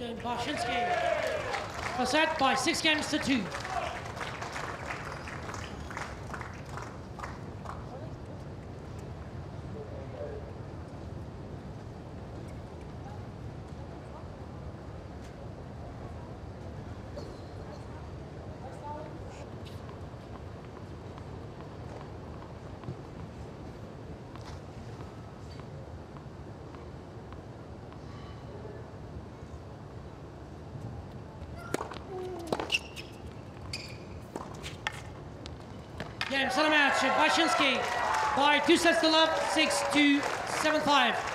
and Barshinsky. First set by 6 games to 2. Game, center match, Barshinsky by 2 sets to love, 6-2, 7-5.